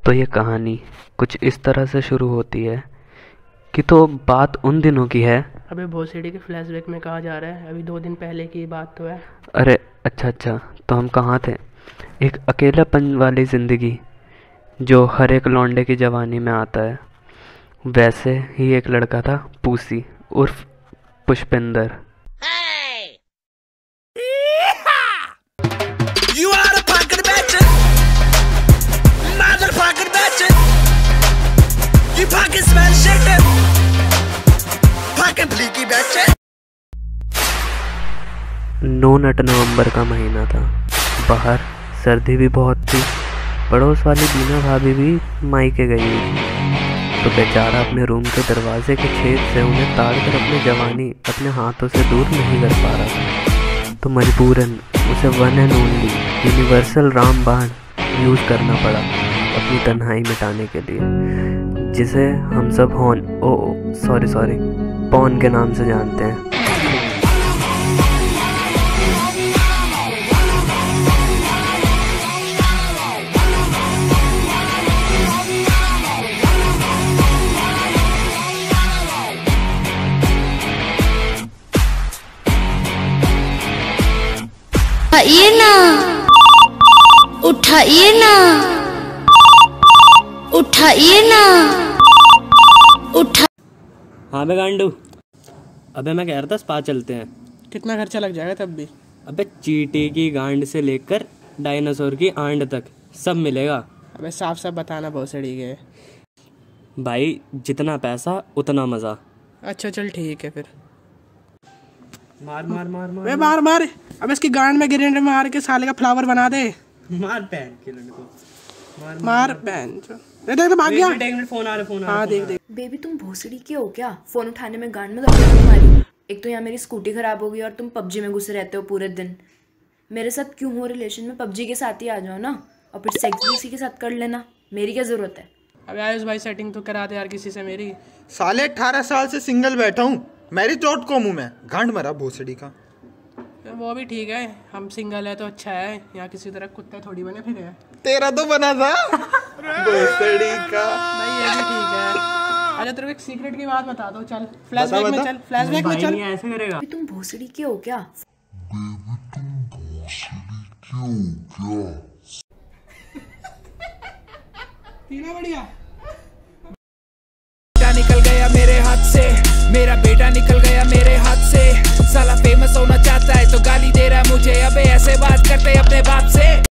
तो ये कहानी कुछ इस तरह से शुरू होती है कि तो बात उन दिनों की है। अबे भोसड़ी के फ्लैशबैक में कहा जा रहा है, अभी 2 दिन पहले की बात तो है। अरे अच्छा, तो हम कहाँ थे? एक अकेलापन वाली ज़िंदगी जो हर एक लौंडे की जवानी में आता है, वैसे ही एक लड़का था पूसी उर्फ पुष्पिंदर। नवंबर का महीना था। बाहर सर्दी भी बहुत थी। पड़ोस वाली बीना भाभी भी मायके गई हुई थी, तो बेचारा अपने रूम के दरवाजे के छेद से उन्हें ताड़ कर अपनी जवानी अपने हाथों से दूर नहीं कर पा रहा था, तो मजबूरन उसे वन एंड ओनली यूनिवर्सल रामबाण यूज़ करना पड़ा अपनी तन्हाई मिटाने के लिए, जिसे हम सब सॉरी पॉन के नाम से जानते हैं। उठाइए ना। हाँ बे गांडू, अबे मैं कह रहा था स्पा चलते हैं। कितना खर्चा लग जाएगा तब भी? अबे चींटी की गांड से लेकर डायनासोर की आंड तक सब मिलेगा। अबे साफ साफ बताना भोसड़ी के। भाई जितना पैसा उतना मजा। अच्छा चल ठीक है फिर। मार मार मार मार वे मार मार। अब इसकी गांड में ग्रेनेड मार के साले का फ्लावर बना दे। मार पैन के लड़को, मार पैन। देख तो भाग गया। फोन आ रहा। हाँ देख। बेबी तुम भोसड़ी के हो क्या? फोन उठाने में गांड में दबा तुम्हारी। एक तो यहाँ मेरी स्कूटी खराब हो गई और तुम पबजी में घुसे रहते हो पूरे दिन। मेरे साथ क्यों हो रिलेशन में? पबजी के साथ ही आ जाओ ना, और फिर सेक्स भी उसी के साथ कर लेना। मेरी क्या जरूरत है? अबे आयुष भाई सेटिंग तो करा दे यार किसी से मेरी। साले 18 साल से सिंगल बैठा हूँ, मेरी चोट को मुँह में गांड मरा भोसड़ी का। वो भी ठीक है, हम सिंगल है तो अच्छा है। यहाँ किसी तरह कुत्ते थोड़ी बने फिर है। तेरा तो बना था भोसड़ी का। भाई ये भी ठीक है। अच्छा तेरे को एक सीक्रेट की बात बता दो। चल फ्लैशबैक में चल, फ्लैशबैक में चल। ऐसे करेगा। तुम भोसड़ी के हो क्या? तीना बढ़िया। निकल गया मेरे हाथ से, मेरा बेटा निकल गया मेरे हाथ से। साला फेमस होना चाहता है तो गाली दे रहा है मुझे। अबे ऐसे बात करते